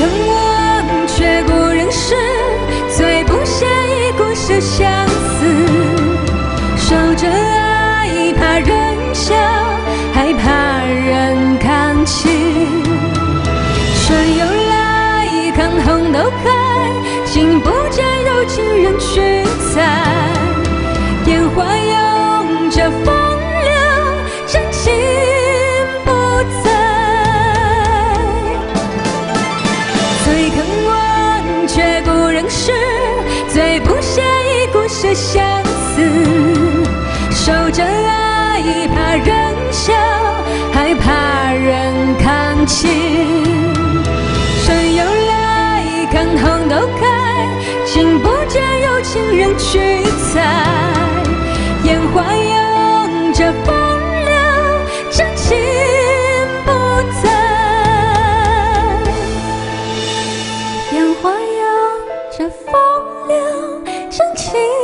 肯忘却故人事，最不屑一顾是相思。守着爱，怕人笑，还怕人看清。春又来，看红豆开，竟不见有情人去采。烟花拥着风流，真情不在。最肯忘却故人事，最不屑一顾是相思。守着爱，怕人笑，还怕人看清。春又来，看红豆开，竟不见有情人去采。烟花拥着风流，真情不在。烟花拥着风流，真情